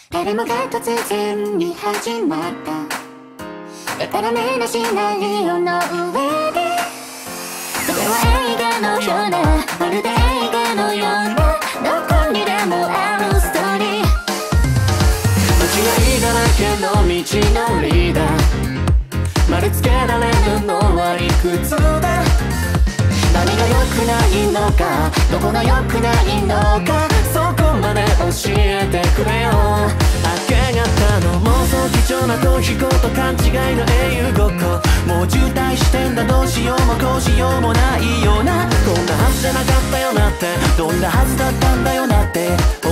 誰もが突然に始まったでたらめなシナリオの上で、それは映画のような、まるで映画のような、どこにでもあるストーリー。間違いだらけの道のりだ、丸つけられるのはいくつだ。何が良くないのか、どこが良くないのか、そこまで教えてくれよ。明け方の妄想、貴重な逃避行と勘違いの英雄ごっこ、もう渋滞してんだ、どうしようもこうしようもないような、こんなはずじゃなかったよなって、どんなはずだったんだよなって、